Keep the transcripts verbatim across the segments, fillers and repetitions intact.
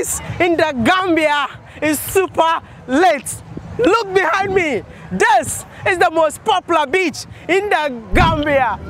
This in the Gambia is super lit. Look behind me. This is the most popular beach in the Gambia.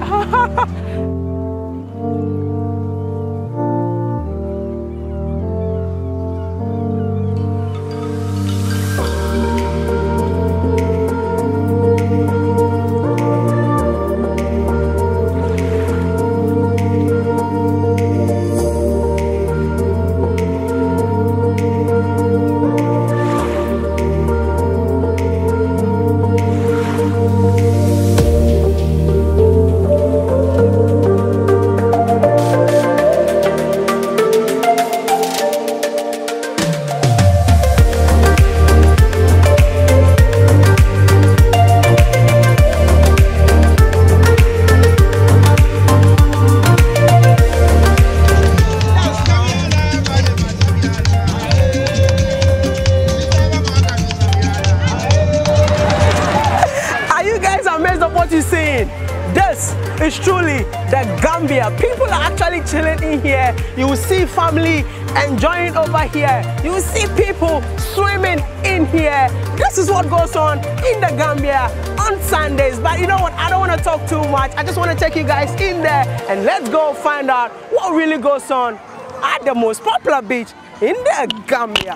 What you saying? This is truly the Gambia. People are actually chilling in here. You will see family enjoying over here. You will see people swimming in here. This is what goes on in the Gambia on Sundays. But you know what? I don't want to talk too much. I just want to take you guys in there and let's go find out what really goes on at the most popular beach in the Gambia.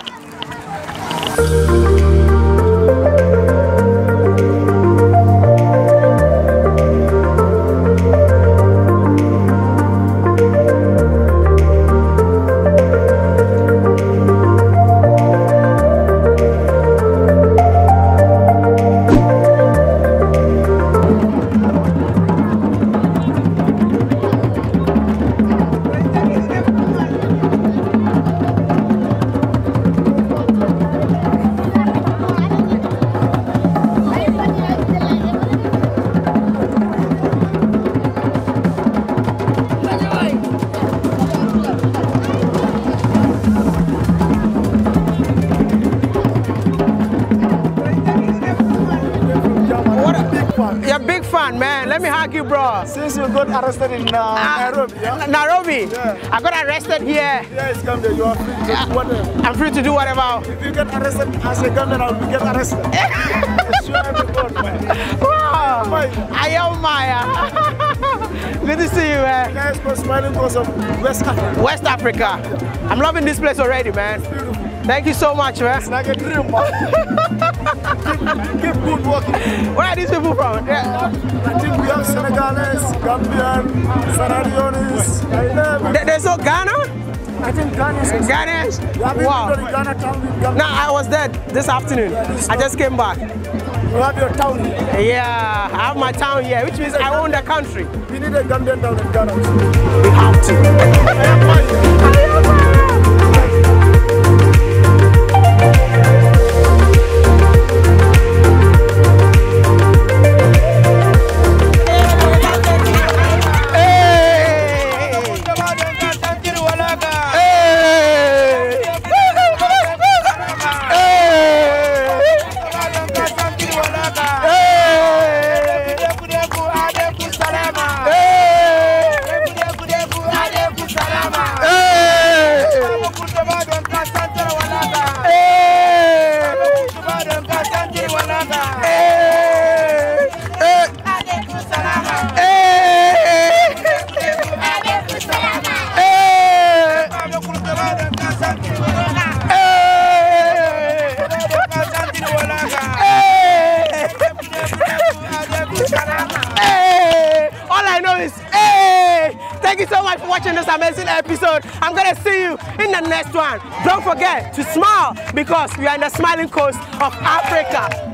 You're a big fan, man. Let me hug you, bro. Since you got arrested in uh, uh, Nairobi, yeah? Nairobi? Yeah. I got arrested here. Yes, Gambia, you are free to do whatever. I'm free to do whatever. If you get arrested as a Gambian, I will get arrested. I swear to God, man. Wow. I am Maya. Good to see you, man. Guys, for smiling because of West Africa. West Africa. I'm loving this place already, man. It's beautiful. Thank you so much, man. It's like a dream, man. keep, keep good walking. Where are these people from? Yeah. I think we have Senegalese, Gambian, Sierra Leone's. There, there's no Ghana? I think Ghanaians. Ghanaians? You have Wow. been to Ghana town in Gambia? No, I was there this afternoon. Yeah, I just came back. You have your town here. Yeah, I have my town here, which means I own the country. We need a Gambian town in Ghana. We have to. Thank you so much for watching this amazing episode. I'm gonna see you in the next one. Don't forget to smile because we are in the smiling coast of Africa.